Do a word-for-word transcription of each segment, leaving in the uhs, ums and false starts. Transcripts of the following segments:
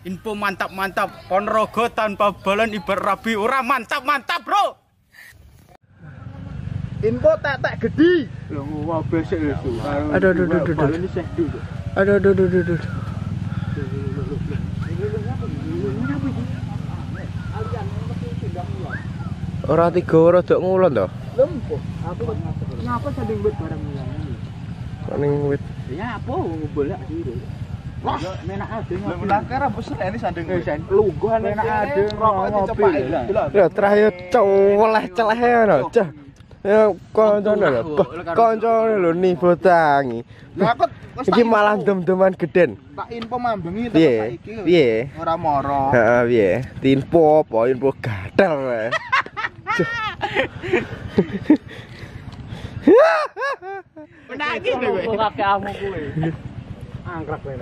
Info mantap-mantap. Ponorogo tanpa balon ibarat rabi ora mantap-mantap, Bro. Info tetek gede. Lho wah besek itu. Aduh aduh aduh aduh. Balon isih dulu. Aduh aduh aduh aduh. Ora tiga ora dok ngulon to. Lempo. Aku ngapa sanding wit barang ngene. Kok ning wit. Ya apa ngbolak sih. Wah, menak ade ngopi. Menak kira besen ini sanding wit. Lungguhan menak ade ngopi. Lho terakhir coleh-celeh ngono. Cah. Ya kancane lho. Kancane lho nibo tangi. Lah kok iki malah dem-deman geden. Tak info mambengi Piye? Piye? Ora moro. Heeh, piye? Info apa? Info gatel wae. Menangis lho kowe. Kakek amu kuwi. Angkrak kowe.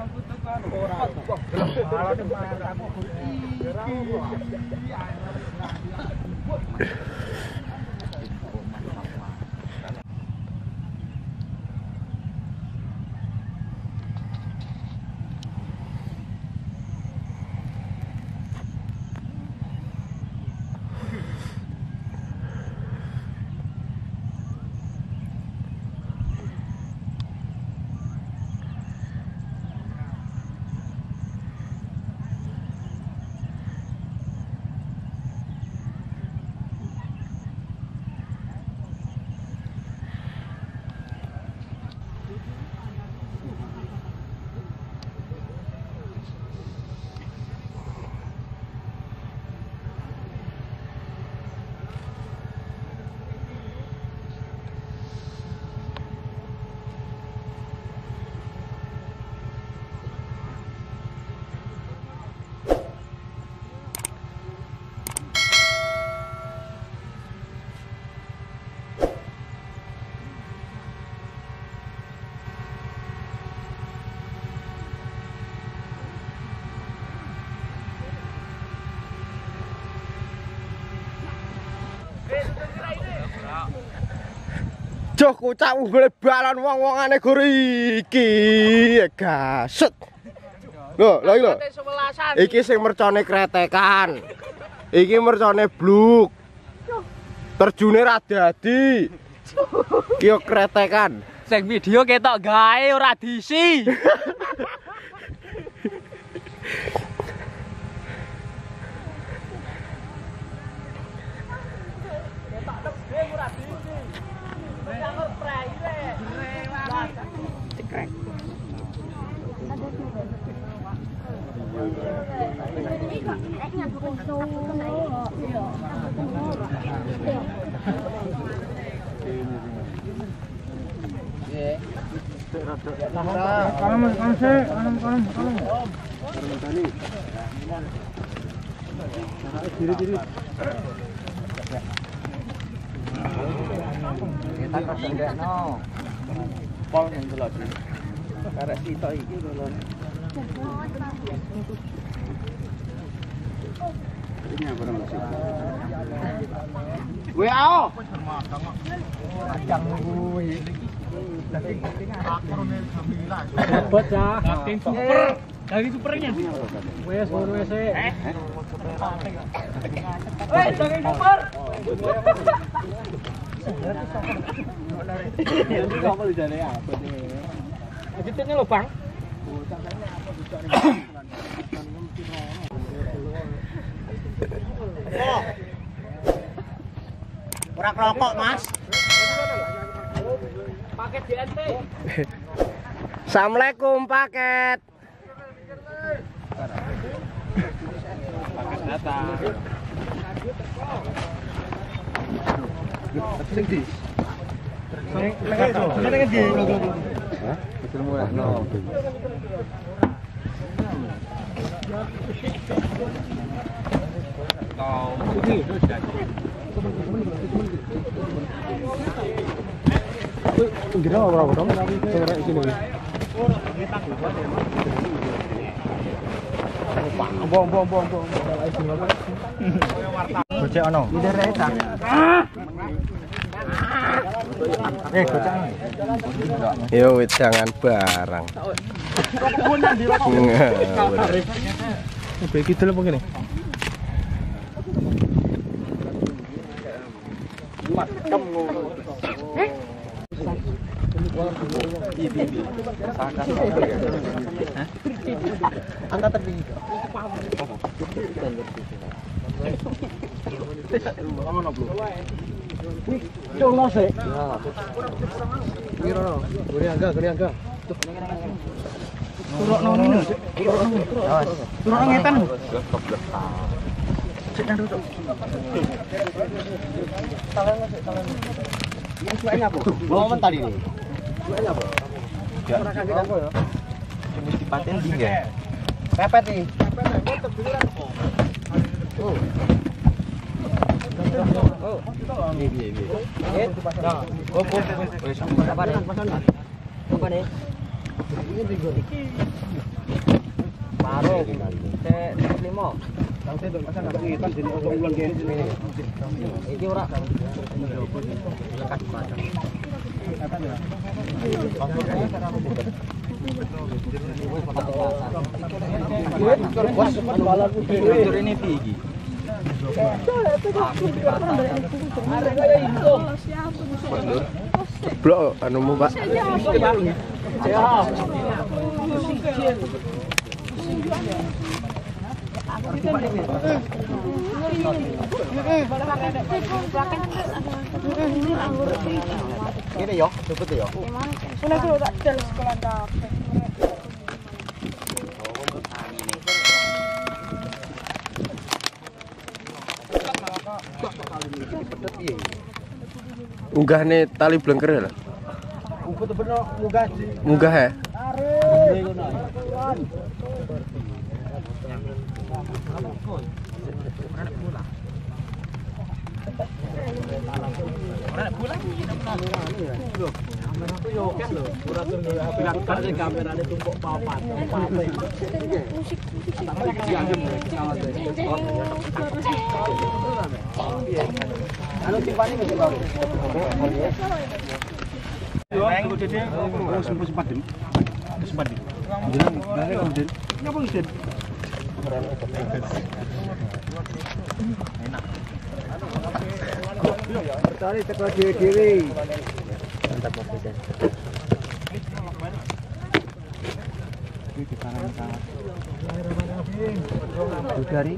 Joh kucakmu golek balon wong-wongane guru iki. Gaset. Lho, lha iki lho. Iki sing mercone kretekan. Iki mercone bluk. Terjune ra dadi. Ki yo kretekan. Sing video ketok gawe ora diisi. Kalau mas kalau saya kalau kalau kalau. Diri diri. Kita kesendekno. Pol yang delok. Karek sitok iki lho. Ini apa namanya? W A O. Ajang kuwi. Hebat ya. Daging super. Daging supernya. Wes ngono wes e. Wes daging super. Ini kok jane apa iki? Ajitnya lho, Bang. Ora rokok, Mas. Paket D N T. Assalamualaikum paket. Paket datang. Sing di. Sing nek ndi? Hah? Betul murah no. Kau ini Kira apa dong? Saya sini. Bom bom bom bom. Bocek ono. Ide reta. Eh, gocang. Yo wedangan barang. Baik itu loh begini. Angkat tertinggi. Cung no sih. Kira no. Guri angga, guri angga. Turok no ini. Turok no. Turok no ngetan. Cek nang duduk. Talan sik, talan. Ini suanya apa? Mau mentar ini. Suanya apa? Ya. Apa ya? Mesti paten tinggi. Pepet nih. Oh. Oh. Ini dia, dia. Eh, nah. Oh, oh. Wes, apa nih? Apa nih? Ini tiga. Paro. Teh lima. Nang teh masa nang ngitan dene orang ulang gene sini. Iki ora. Lekas batang. Ini tinggi. Blok anu mu, Pak. Ini yo, cepet yo. Una quello da della scuola d'arte. Unggah nih tali blengker lah. Munggah ya. Anu timpani mesti baru. Neng dede oh sempat sempat din. Sempat din. Jeneng nang kemudian. Ngapa wis din? Enak. Pertari teko dhewe-dhewe. Mantap Mas Deden. Iki karang sangat. Budari.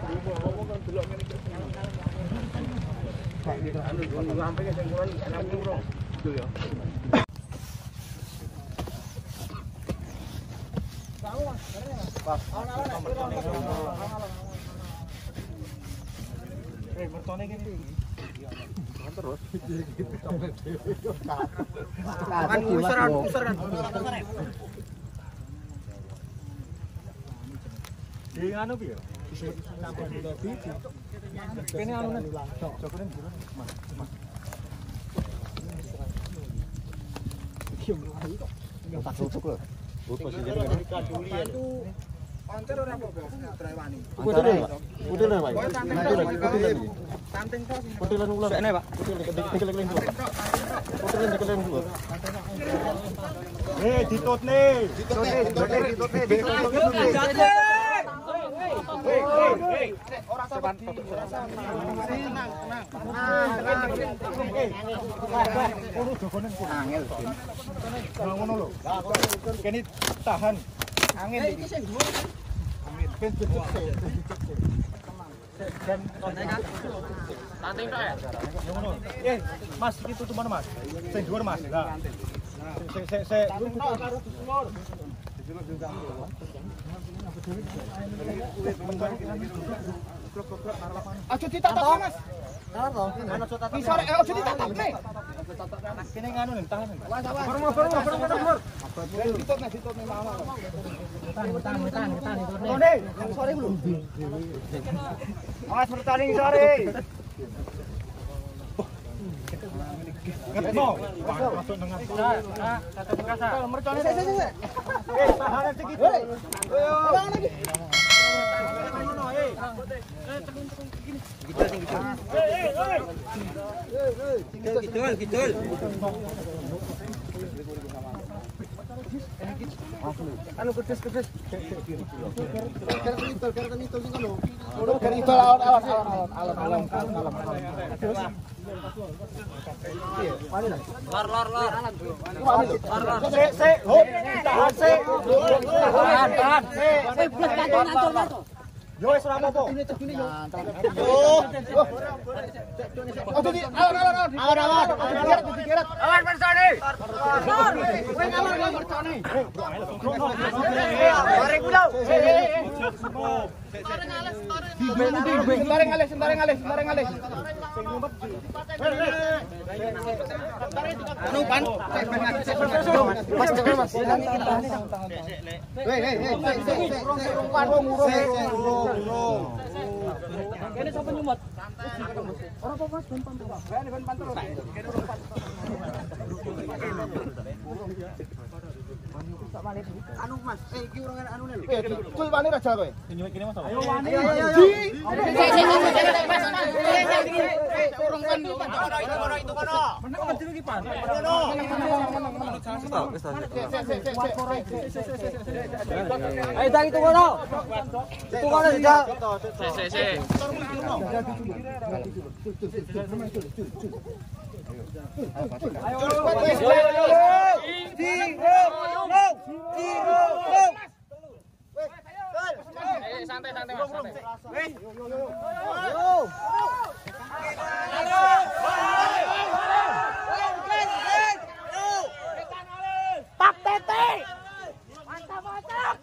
Eh, mertone kene. Terus. Kan usaran, usaran. Di anu piye? Kene anu nek. Jokone bulan. Mas, Mas. Iki mlayu kok. Tak tutup lho. Oh, posisi ini kaduli. Anter ora apa-apa, drewani. Udah deh, udah deh, Pak. Udah lagi, udah lagi. Tanting tos. Potelan ulang. Sekne, Pak. Potelan dulu. Potelan dikeling dulu. Eh, ditutne. Ditutne, ditutne, ditutne, ditutne. Hei, hei, hei. Ora sabar. Tenang, tenang. Tenang, tenang. Eh, ngono jogone angel, Ben. Ngono lho. Kene tahan. Angin iki sing dhuwur kan. Angin ben cecek. Dan tanting tok ya. Ngono. Eh, Mas iki tutupan Mas. Sing dhuwur Mas. Lah. Sik sik sik. Karo dhuwur. Aja ditatap Mas. Napa? Ana cotat. Iki sore aja ditatap nih. Kene nganu nih tahan. Bareng bareng bareng bareng. Ditutne ditutne mama. Tahan tahan tahan tahan ditutne. Tone, yang sore belum. Awas bertanding sore. Ngetno. Masuk dengan nah, satu kasa. Mercone sik sik sik. Eh, tahanan segitu. Ayo. Lagi. Ngono, eh. Eh, tekun-tekun gini. Gitu sing gitu. Eh, eh, eh. Eh, eh. Kidul, kidul. Anu kedes kedes. Kereta itu, kereta itu sing kono. Kereta itu awan awan awan awan awan awan awan. Lor lor lor. Lor lor. Sik sik. Hop. Tahan sik. Tahan tahan. Eh, plus kantor kantor kantor. Yo wis ora apa-apa. Oh. Oh, jadi awan awan awan. Awan awan. Dikeret dikeret. Awan persone. Kowe ngawur ngawur persone. Mari pulau. Sembarang alih, sembarang alih, sembarang alih. Anu pan. Mas jangan Mas. Hei hei hei, urung pan urung urung. Kene sampe nyumot. Ora apa Mas, ben pantau. Ben ben pantau. Anu Mas, eh iki urung anu lho. Eh, cul wani raja kowe. Kene Mas. Ayo wani. Ayo ayo. Urung kan itu kono itu kono. Menang kan iki Pan. Kono. Ayo tang itu kono. Itu kono tidak. Sik sik sik. Ayo wis. Di go. Di go. Eh santai santai Mas, santai. Wis. Yo. Tak tete. Mantap mantap.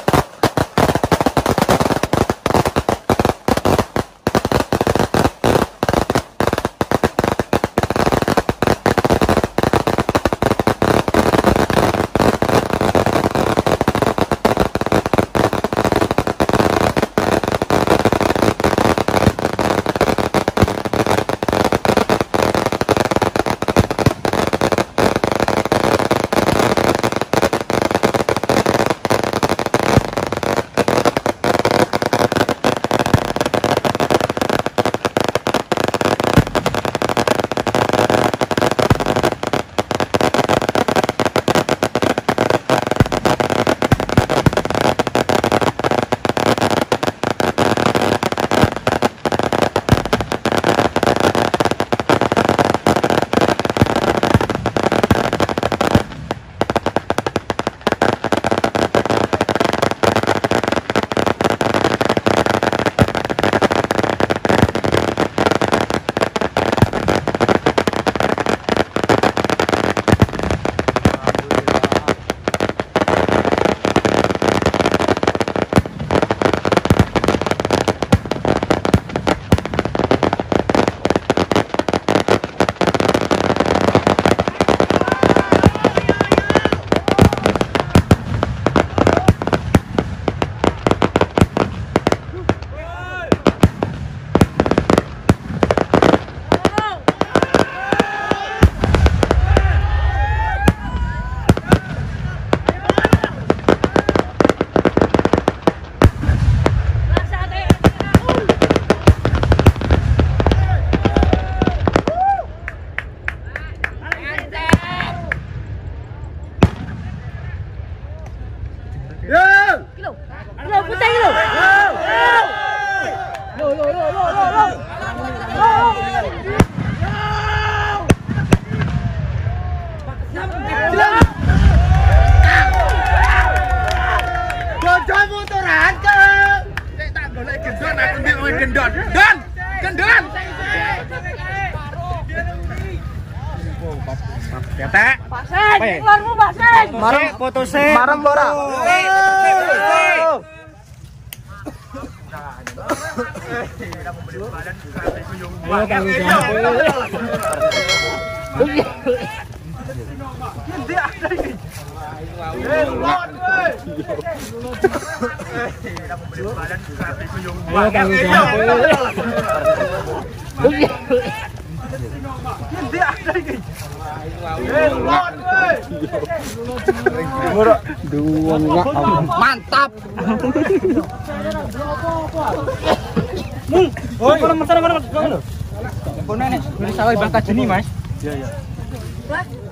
Gendon, Don, gendon. Ketek. Pasen, keluarmu pasen. Marem putusin. Marem ora. Mantap. Oi, mana mana mana. Mana nek? Ini sawah bangka jeni, Mas. Iya, iya. Hah?